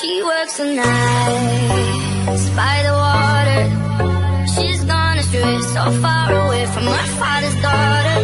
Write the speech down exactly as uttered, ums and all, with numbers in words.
She works the nights by the water. She's gone astray, so far away from her father's daughter.